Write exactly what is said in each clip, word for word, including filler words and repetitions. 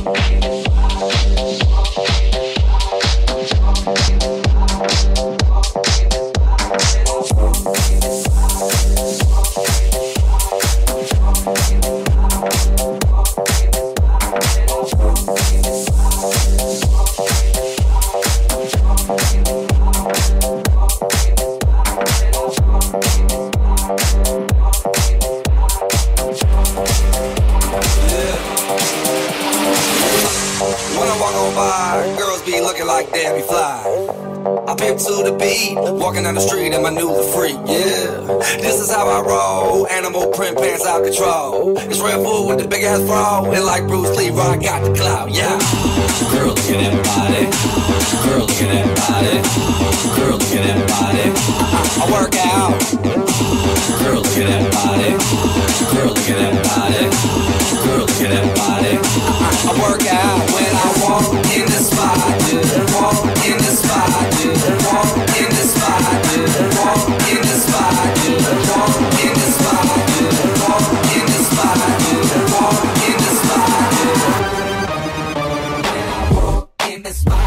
Walking down the street and my new the freak, yeah. This is how I roll, animal print pants out control. It's Red Bull with the big ass bra, and like Bruce Lee, I got the clout, yeah. Girl, look at that body. Girl, look at that body. Girl, look at that body. I, I work out. Girl, look at that body. Girl, look at that body. Girl, look at that body. I, I work out when I walk in the spot, yeah. Walk in the spot, yeah. Walk in the spot, yeah. Walk in the spot, yeah. Walk in the spot, yeah. Walk in the spot, yeah. Walk in the spot, yeah. When I walk in the spot.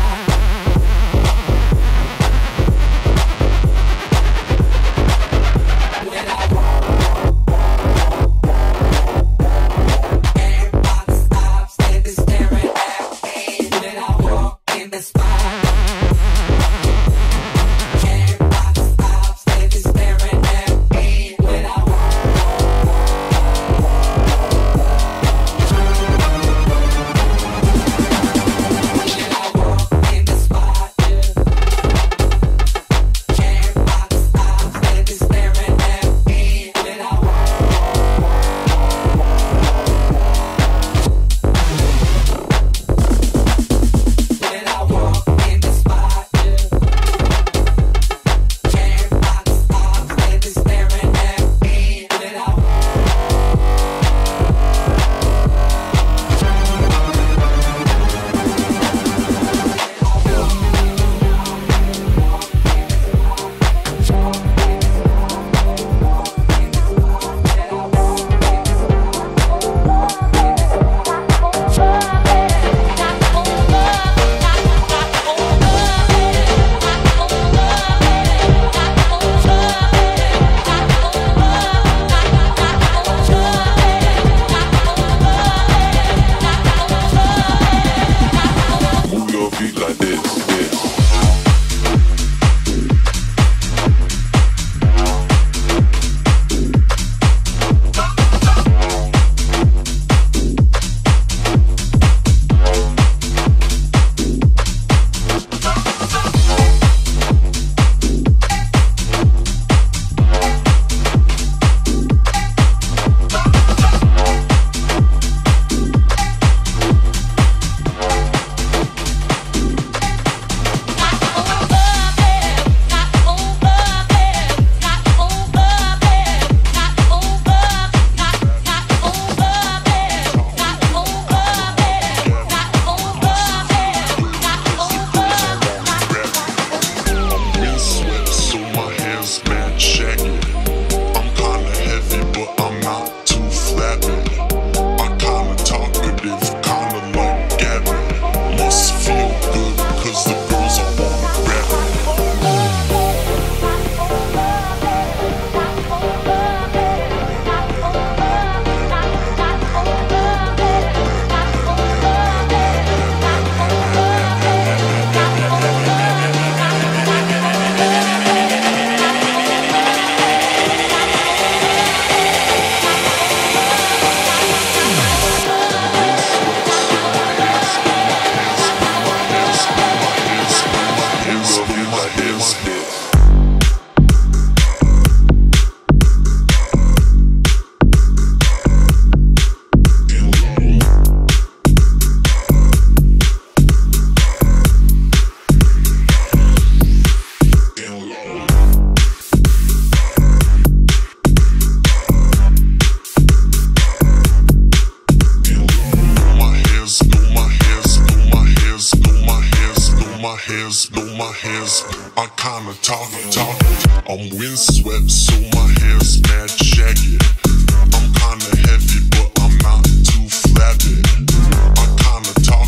I kinda talk, talk. I'm windswept, so my hair's mad shaggy. I'm kinda heavy, but I'm not too flabby. I kinda talk.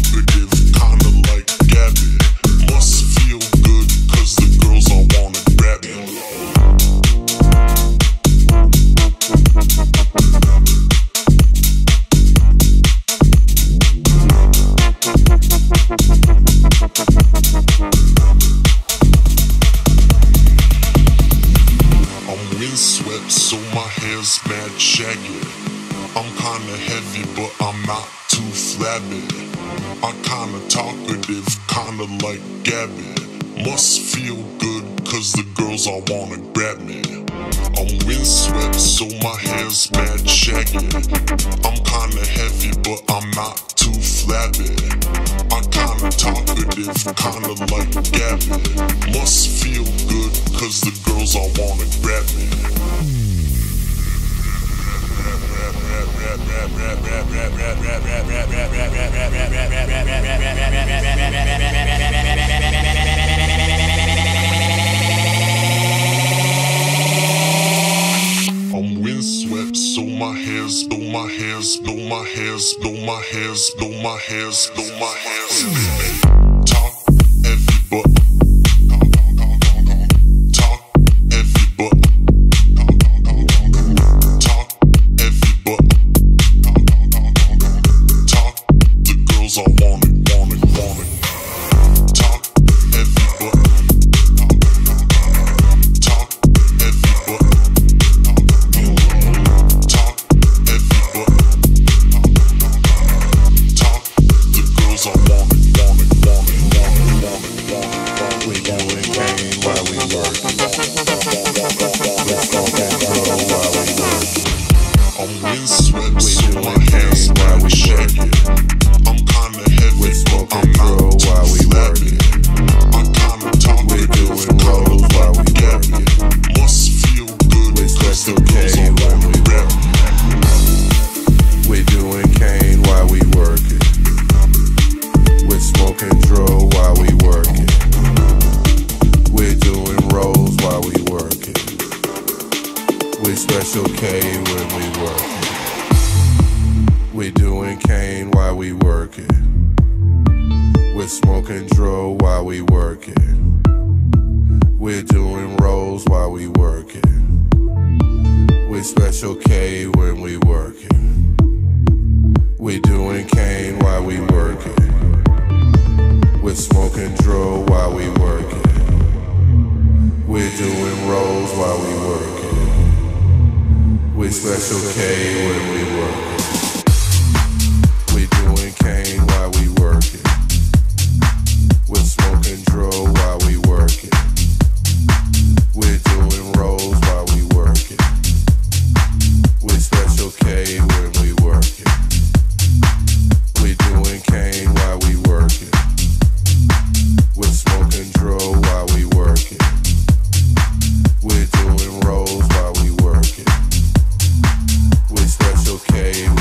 not too flabby. I'm kinda talkative, kinda like Gabby. Must feel good, cause the girls all wanna grab me. I'm windswept, so my hair's mad shaggy. I'm kinda heavy, but I'm not too flabby. I'm kinda talkative, kinda like Gabby. Must feel good, cause the girls all wanna grab me. I'm windswept, so my hair's, so my hair's, so my hair's, so my hair's, so my hair's, so my hair's. Talk heavy, but talk heavy, but talk heavy, but talk. The girls all want it, want it, want it. Talk heavy, but talk heavy, but talk heavy, but talk. The girls all want it, want it, want it, want it, want it, want it. We doing cane while we work. Let's go back while we work. I'm windswept, so my hair's while we shaggy. I'm kinda heavy, but I'm not while we flabby. I'm kinda talkative, kinda like Gabby. Must feel good, cause the girls all wanna grab me. We're doing cane while we work it. We're smoking dro while we work it. We're doing rolls while we work it. We're special K when we work it. We're doing cane while we work it. We're smoking dro while we work it. We're doing rolls while we work it. We're special K when we work it. We're doing cane while we work it. We're smoking dro while we work it. We're doing rolls while we work it. We're special K when we work it. We're doing cane while we work it. We're smoking dro while we work it. We're doing rolls while we work it. We're special K when we work it. We're doing cane while we work it. We're smoking dro while we work it. We're doing rolls while we work it. We're special K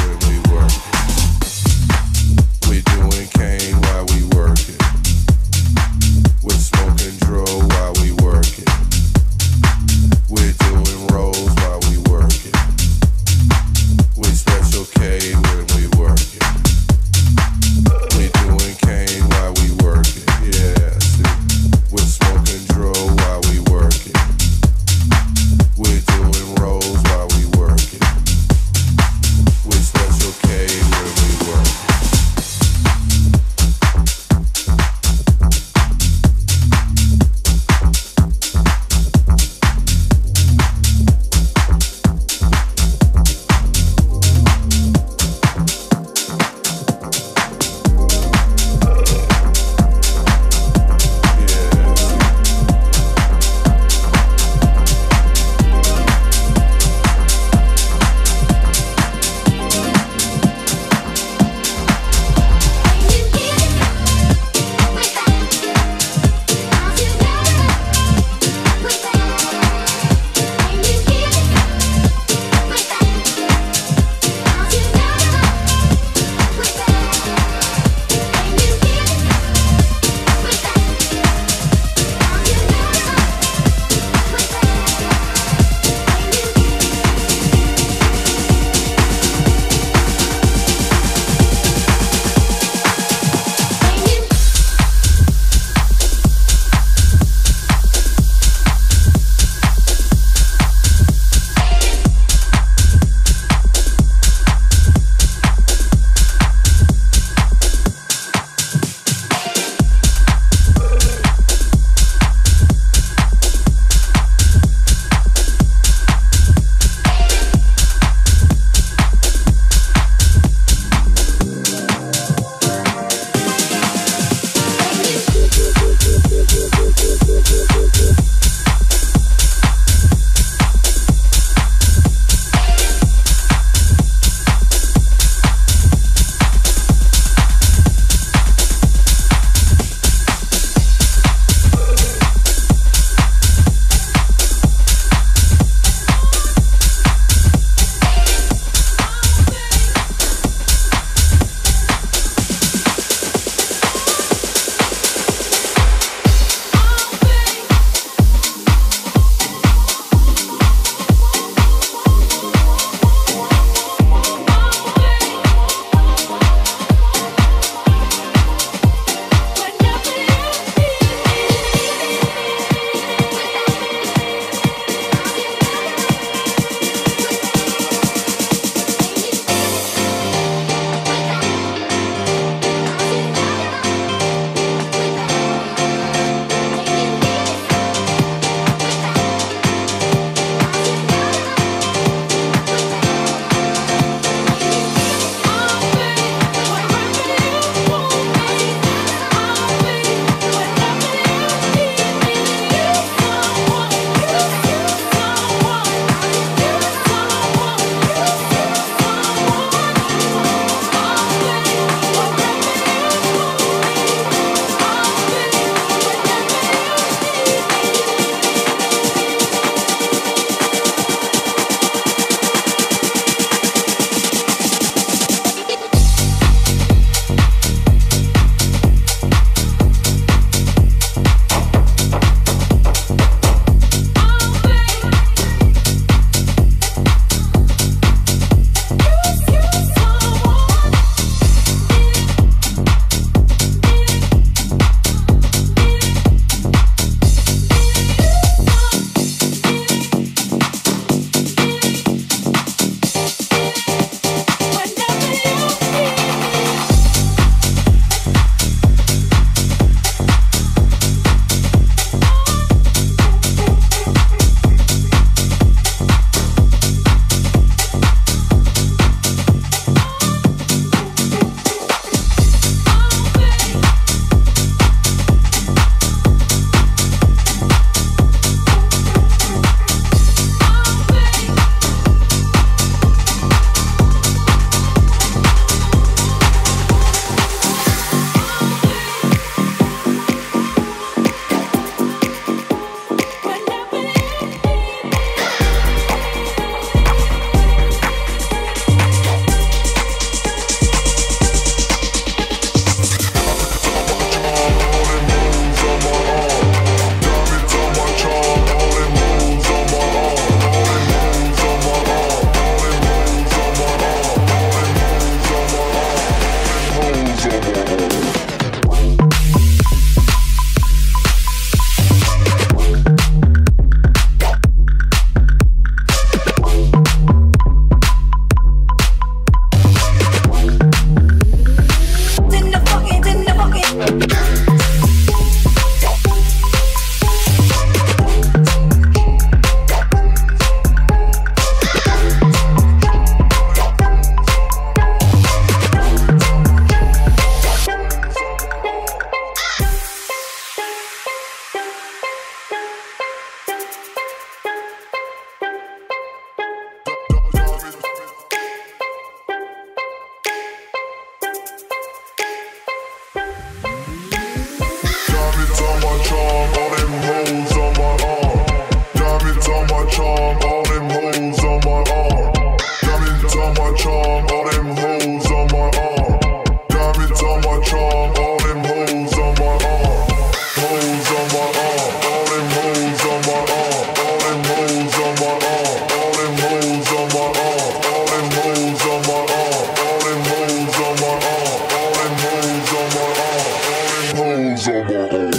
them hoes on my arm. Diamonds on my charm, all them hoes on my arm. Diamonds on my charm, all them hoes on my arm. Diamonds on my charm, all them hoes on my arm. Hoes on my arm, all them hoes on my arm. All them hoes on my arm, all them hoes on my arm. All them hoes on my arm, all them hoes on my arm. All them hoes on my arm, all them hoes on my arm.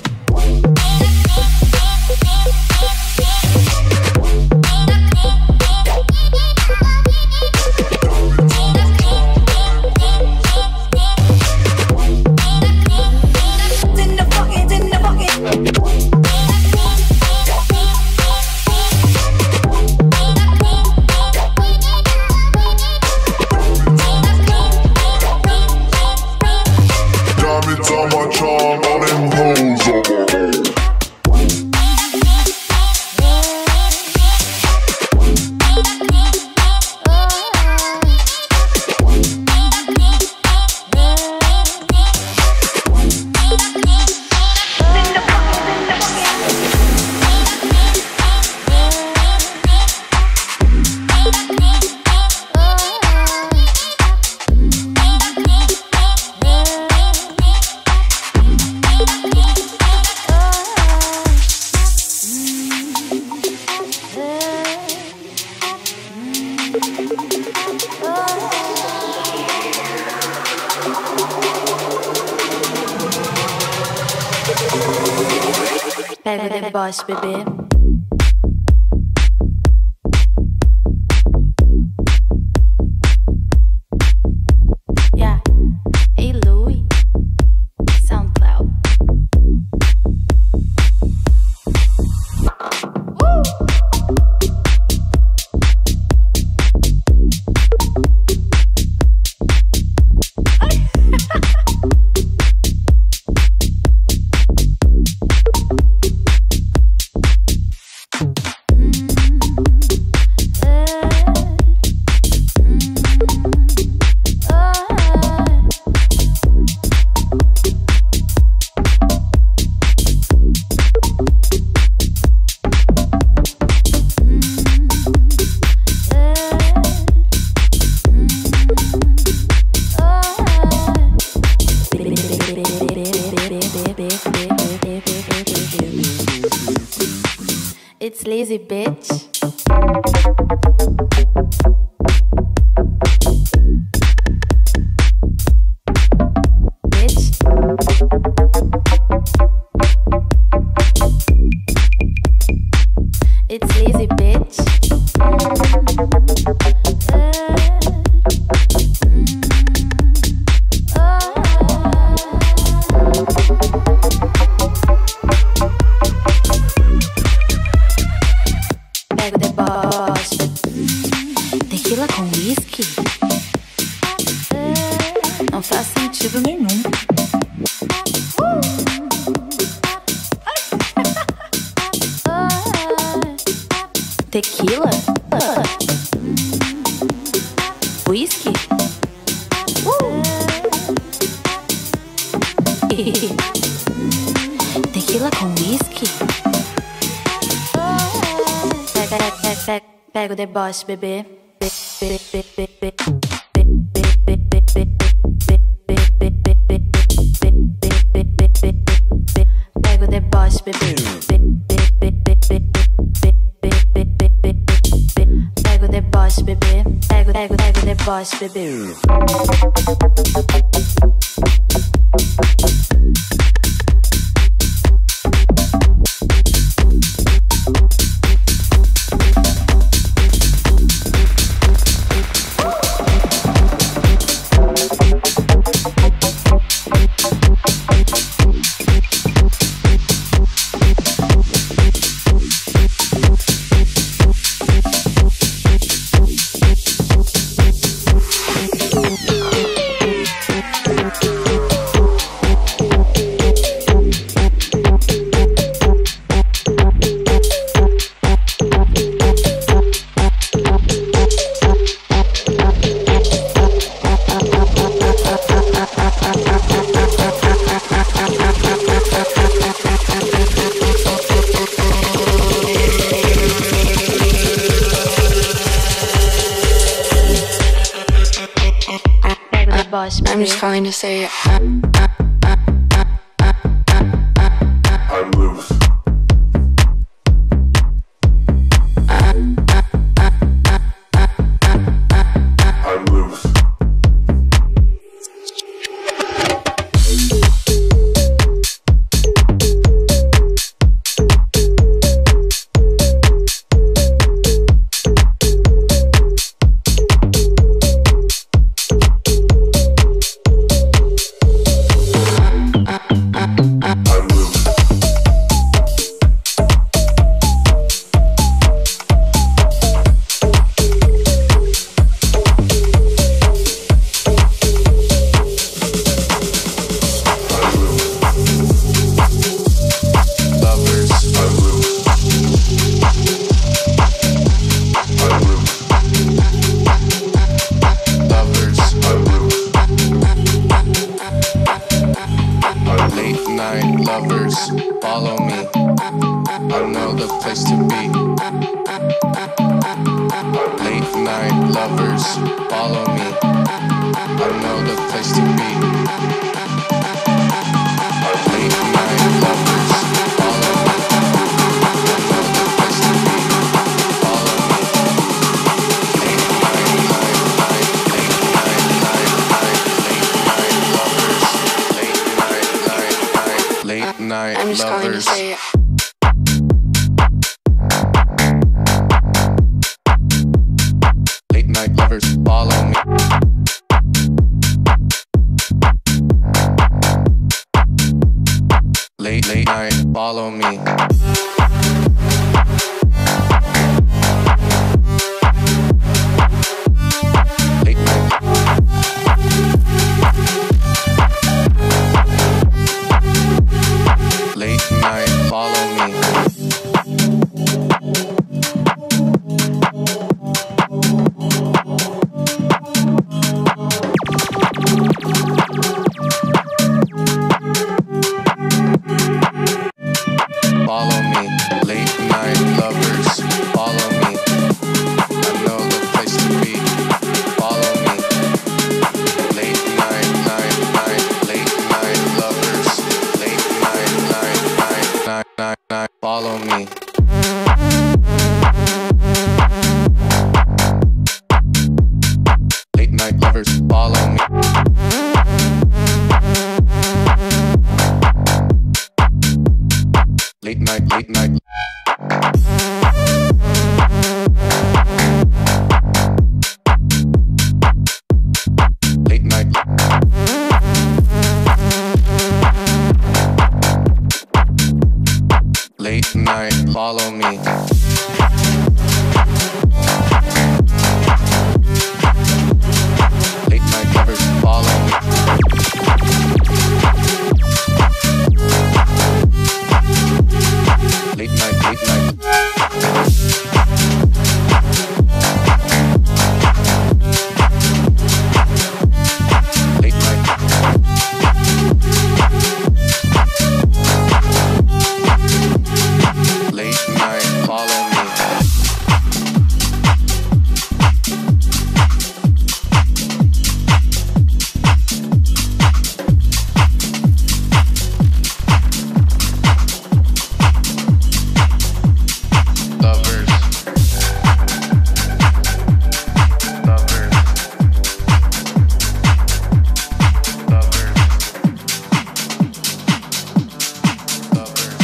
Pega o deboche, bebê. Yeah. Hey, Louie. SoundCloud. Woo! It's lazy, bitch. Bitch. It's lazy, bitch. Pega o deboche. Tequila com whisky? Não faz sentido nenhum. Tequila? Whisky? Tequila com whisky? Pega, pega, pega, pega o deboche, bebê. Pega o deboche, bebê. Pega o deboche, bebê. Pega, pega, pega o deboche, bebê. I'm just calling to say uh, uh, I'm loose. I'm loose. I'm just calling to say late night lovers, follow me. Late, late night, follow me. Late night. Late night, follow me. Follow me, late night lovers, follow me. I know the place to be. Follow me. Late night, night, night, late night lovers. Late night, night, night, night, night, night, follow me. Late night lovers, follow me. Late night, late night. Late night. Late night, follow me. Late night lovers, follow me. Late night, late night. Late night. Late night, follow me. Lovers. Lovers. Lovers. Lovers.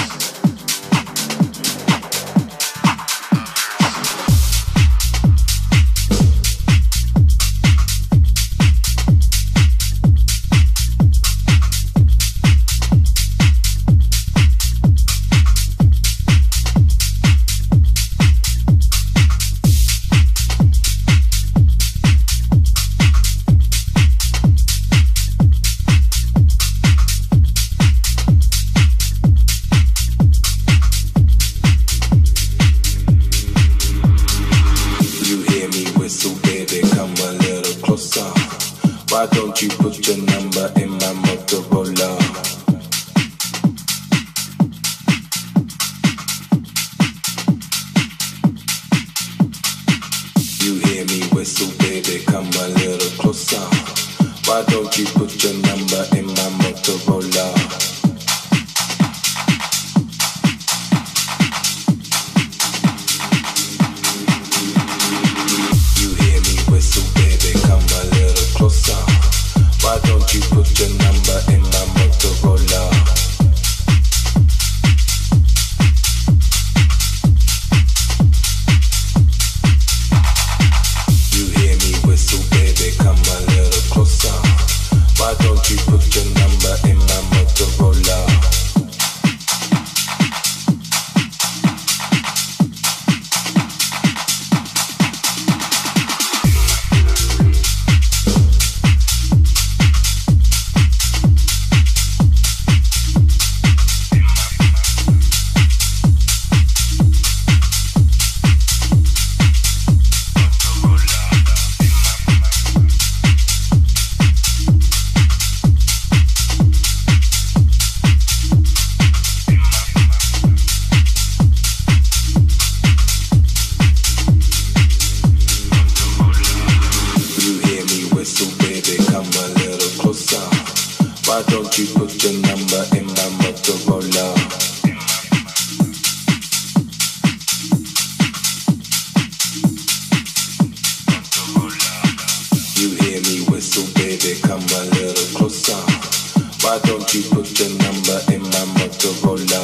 You hear me whistle, baby, come a little closer. Why don't you put your number in my Motorola? You hear me whistle, baby, come a little closer. Why don't you put number in my Motorola. You hear me whistle, baby, come a little closer. Why don't you put your number in my Motorola? You hear me whistle, baby, come a little closer. Why don't you put your number in my Motorola? Why don't you put your number in my Motorola? You hear me whistle, baby, come a little closer. Why don't you put your number in my Motorola?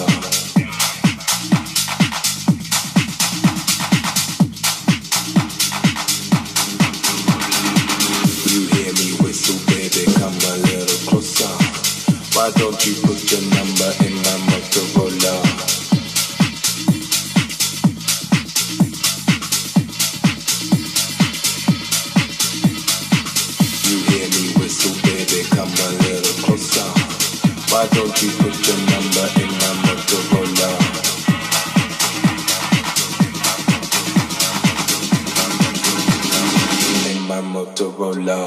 Why don't you put your number in my Motorola? You hear me whistle, baby, come a little closer. Why don't you put your number in my Motorola? In my Motorola.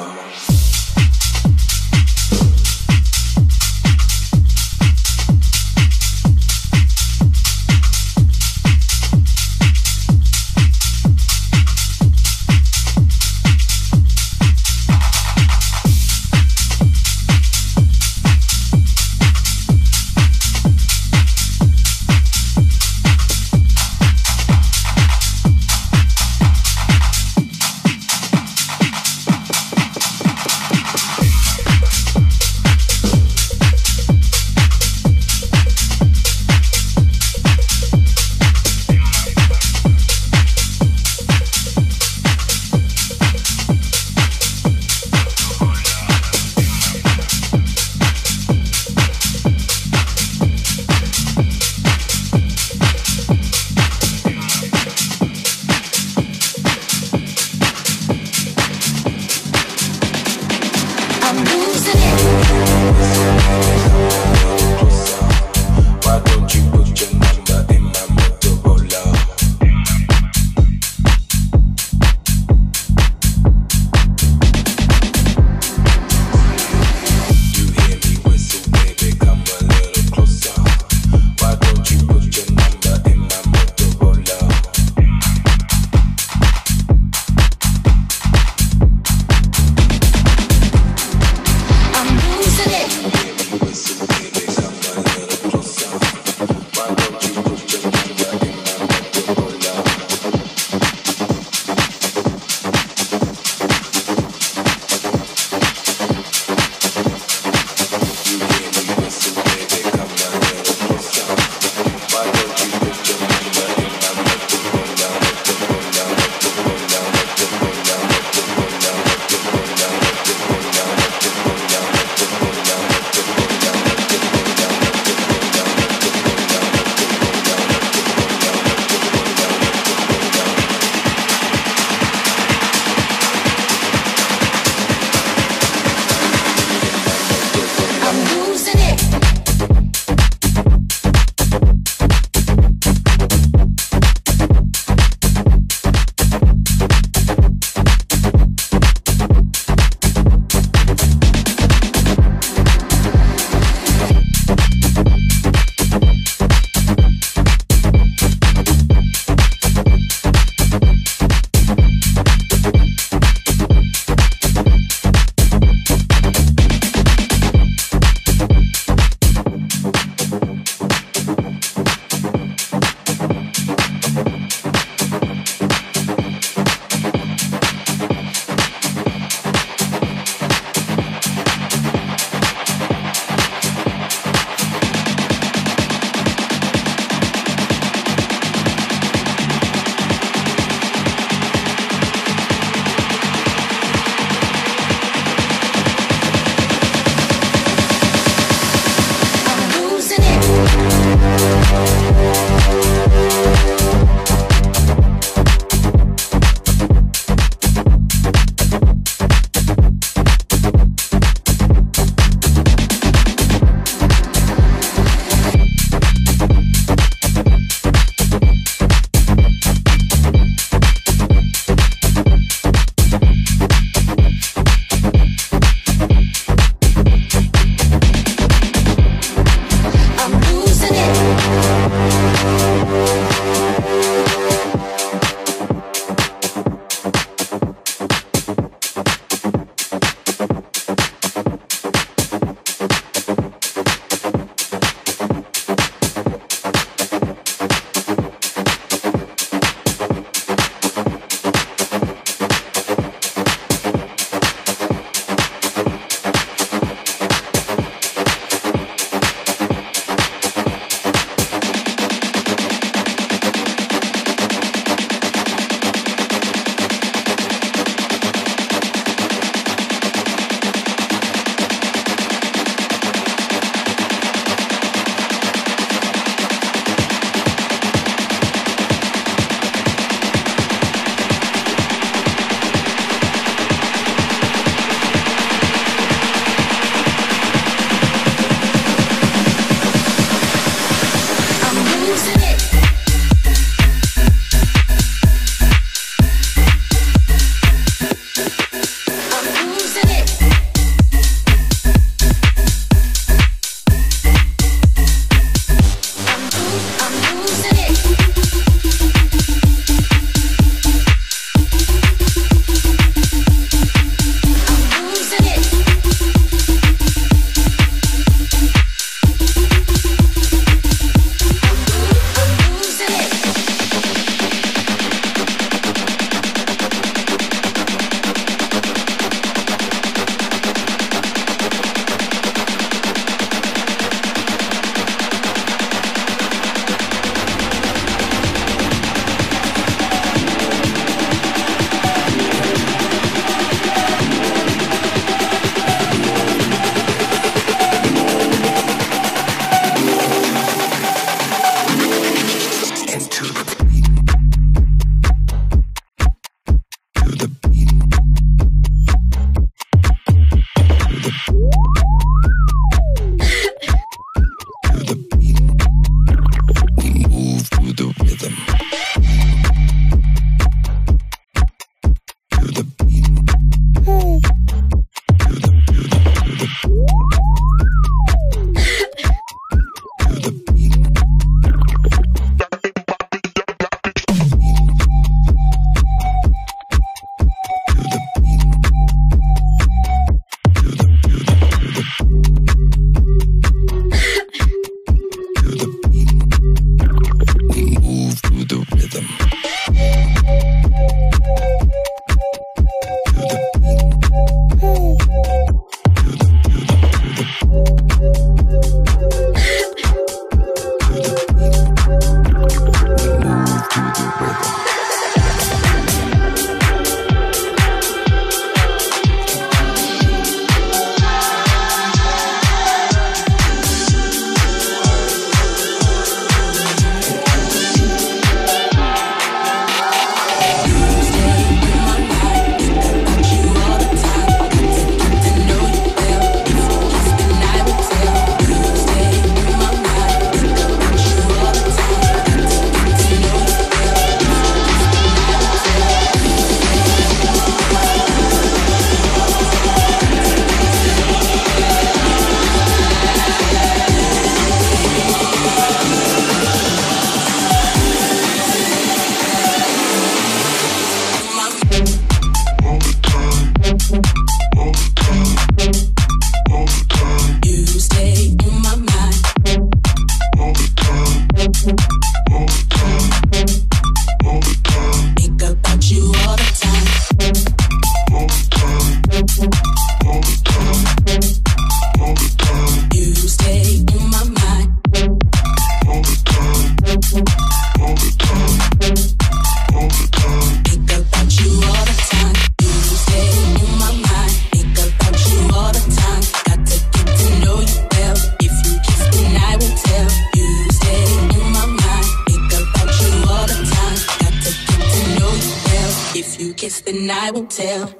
something I won't tell.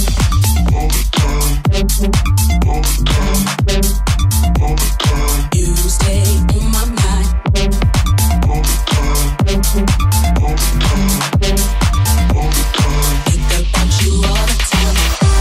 You stay on my mind. Think about you all the time.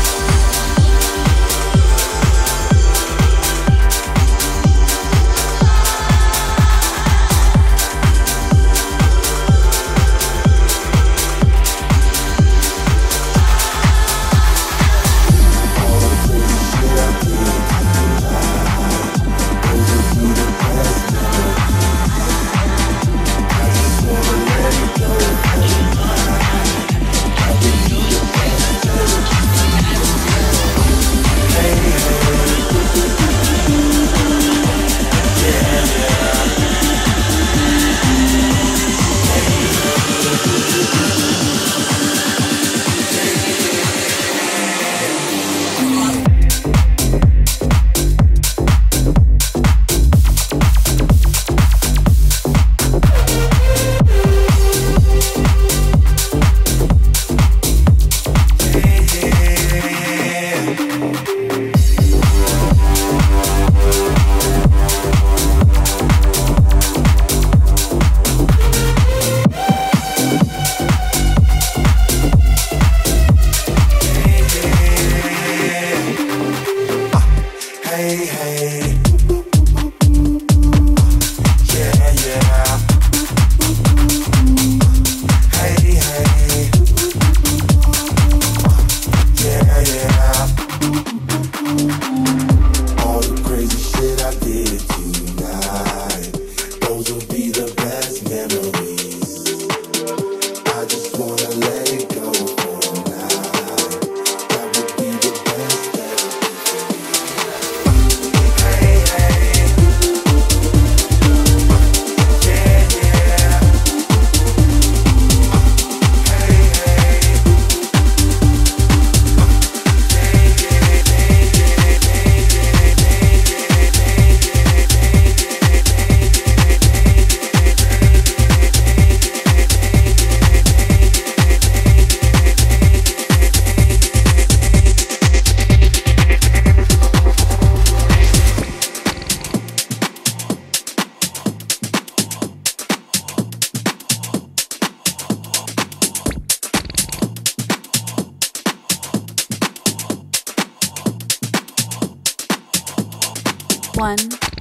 One,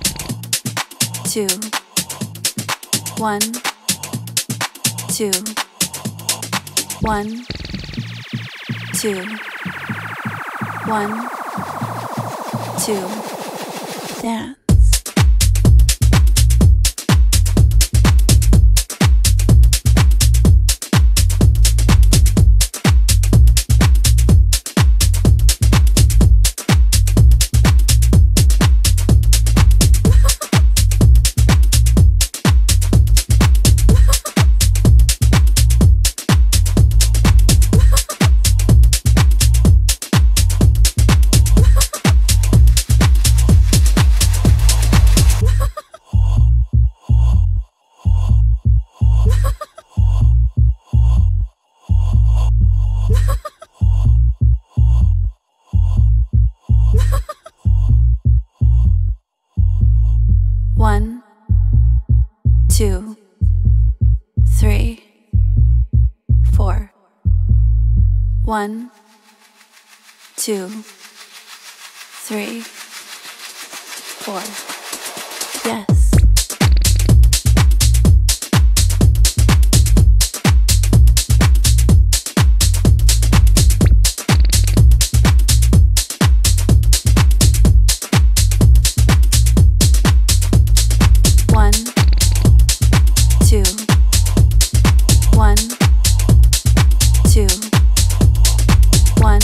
two, one, two, one, two, one, two, dance. One, two, three, four. One, two, three, four. Yes. One, two, one, two, one,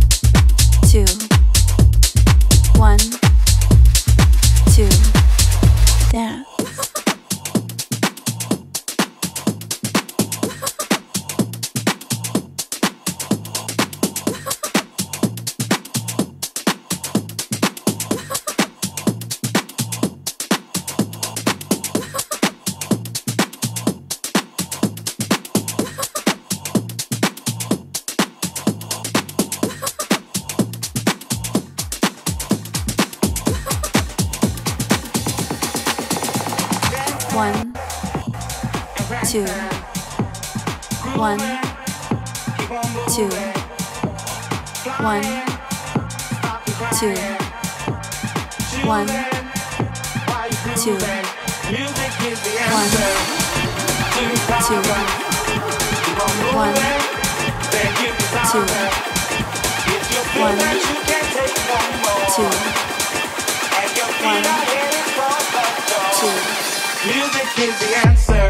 two, one, two. One, two, one, two, one, two, one, two, one, two, one, two, one, two, one, two. Music is the answer.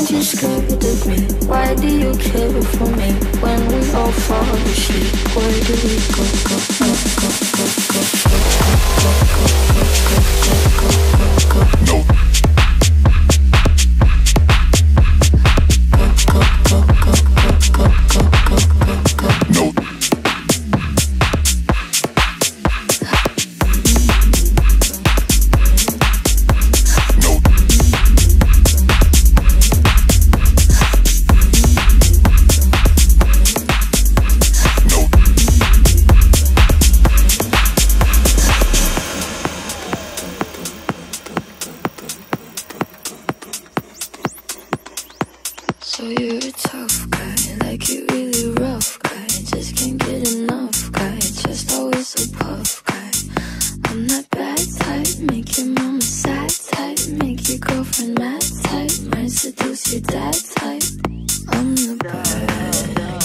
Aren't you scared of me? Why do you care for me? When we all fall asleep, where do we go, go, go, go, go, go, go, go, go, go, go, go, go, go. So you're a tough guy, like you really rough guy. Just can't get enough guy, just always so puff guy. I'm that bad type, make your mama sad type, make your girlfriend mad type, might seduce your dad type. I'm the bad guy.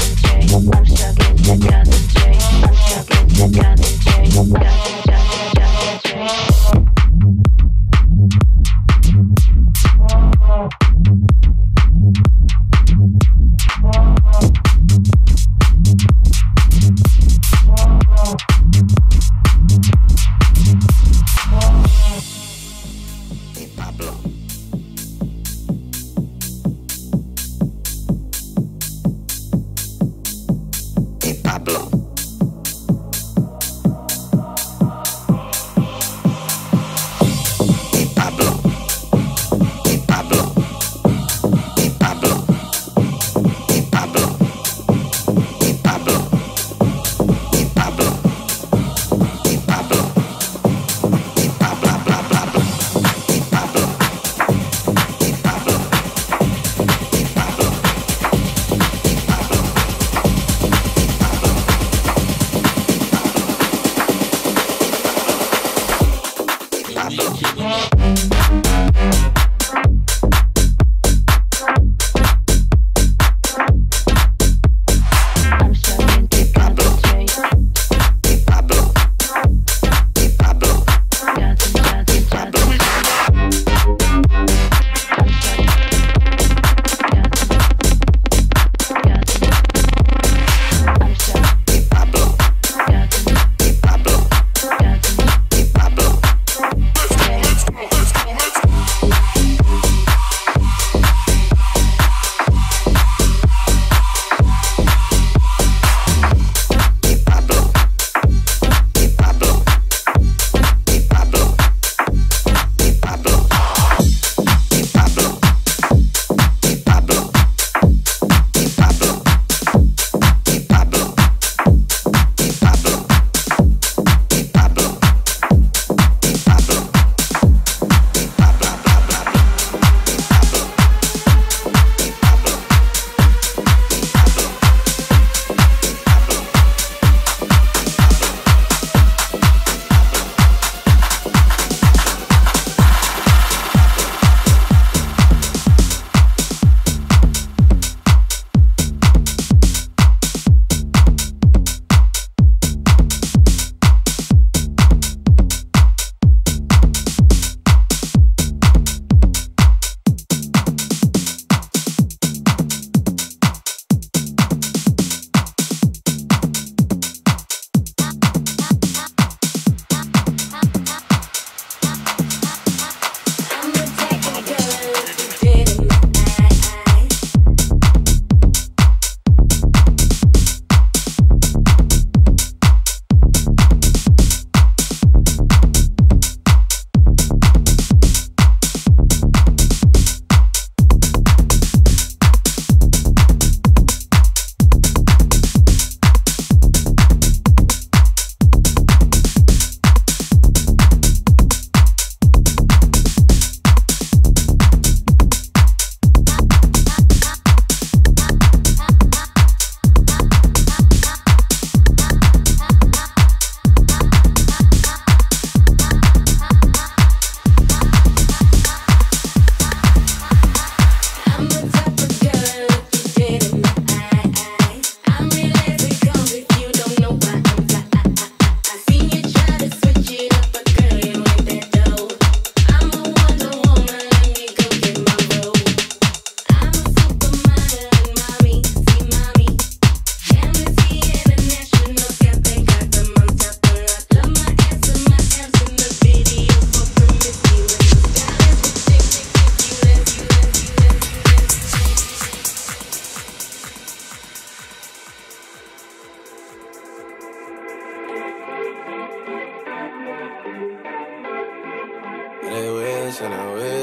I'm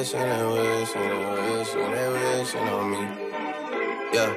wishing and wishing and wishing, they wishing on me. Yeah.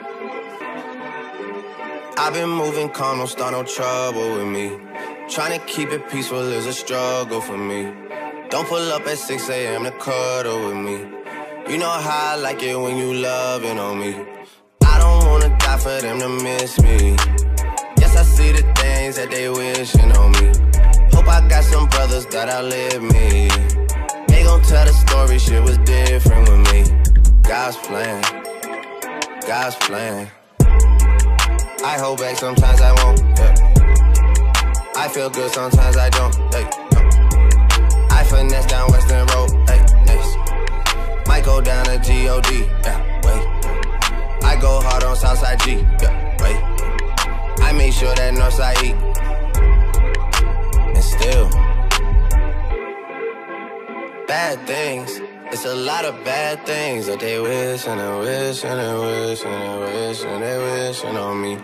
I've been moving calm, don't start no trouble with me. Trying to keep it peaceful is a struggle for me. Don't pull up at six a m to cuddle with me. You know how I like it when you loving on me. I don't wanna die for them to miss me. Yes, I see the things that they wishing on me. Hope I got some brothers that outlive me. They gon' tell the story, shit was different with me. God's plan, God's plan. I hold back, sometimes I won't, yeah. I feel good, sometimes I don't, hey, no. I finesse down Western Road, hey, next. Might go down to G O D, yeah, wait. I go hard on Southside G, yeah, wait. I make sure that Northside eat. And still, bad things. It's a lot of bad things that they wish and they wish and they wish and they wish and they wishing on me.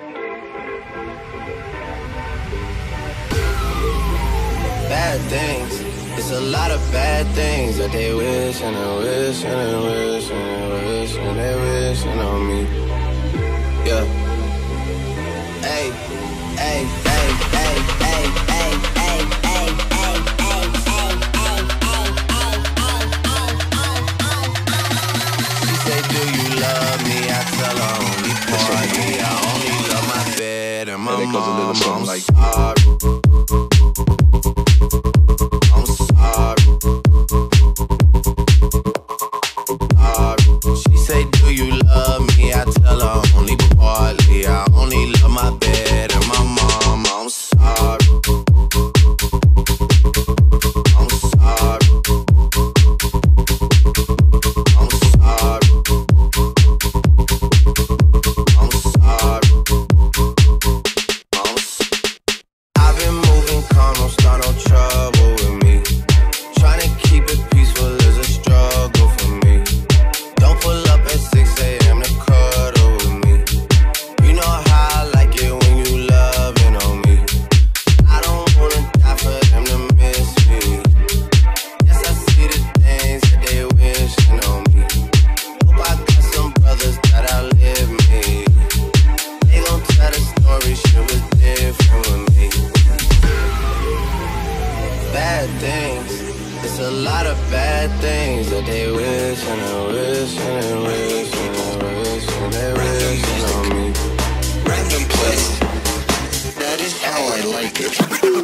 Bad things. It's a lot of bad things that they wish and they wish and they wish and they wish and they wishing on me. Yeah. Hey, hey, hey, hey, hey, hey, hey, hey, hey, hey, hey, She say, do you love me? I tell her only party. I only love my bed and my mom. I'm sorry. I'm sorry. She say, do you love me? I tell her only partly. I only love my bed and my mom. I'm sorry. I'm sorry. I'm sorry. I'm sorry. I'm sorry. I've been moving calm, don't start no trouble with me. Trying to keep it peaceful is a struggle for me. Don't pull up at six a m to cuddle with me. You know how I like it when you loving on me. I don't wanna die for them to miss me. Yes, I see the things that they wishing on me. Hope I got some brothers that outlive me. They gon' tell the story, shit was different with me. Bad things. It's a lot of bad things that they wish and they wish and they wish and they wish and they wishing on me. Random play. That is how I like it.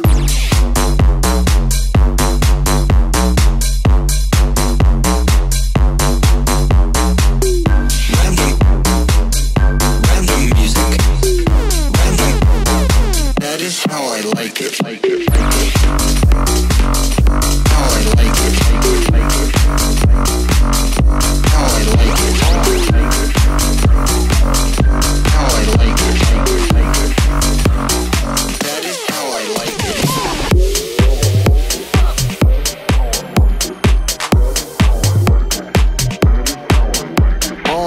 Random. Random music. Random. That is how I like it. Like it. Like it. How I like it. Like it. Like it. How I like it. How I like it. How I like it. Like it. Like it. That is how I like it. Oh.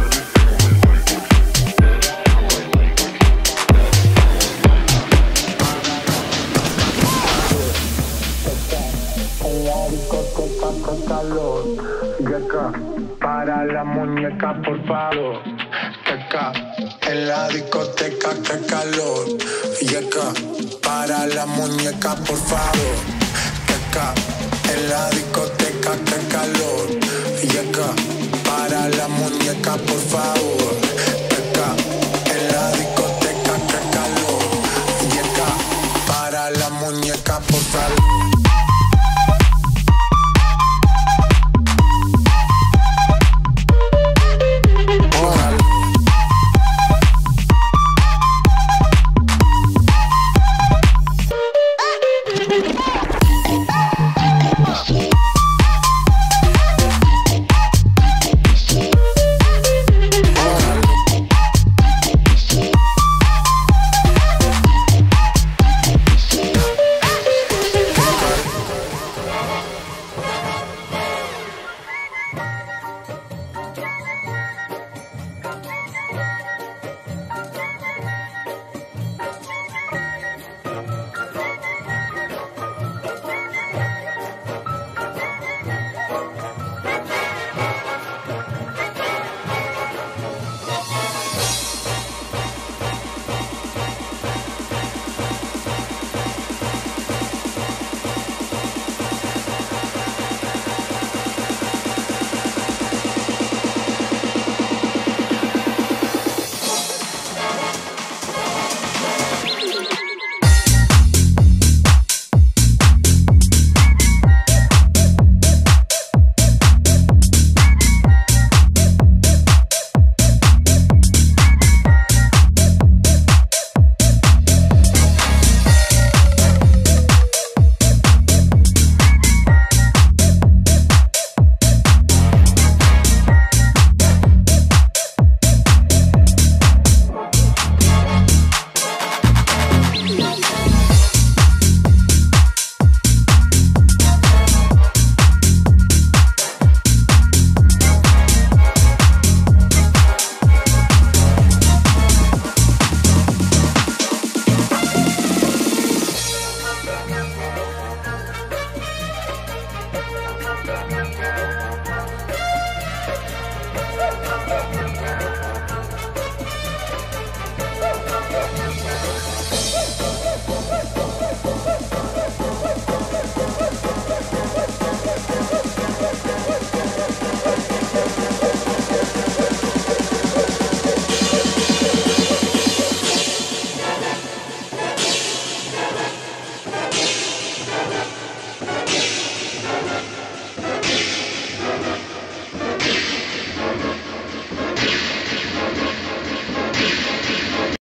Para la muñeca, por favor. Que acá, en la discoteca, que calor. Y acá, para la muñeca, por favor. Que acá, en la discoteca, que calor. Y acá, para la muñeca, por favor. Que acá, en la discoteca, que calor. Y acá, para la muñeca, por favor.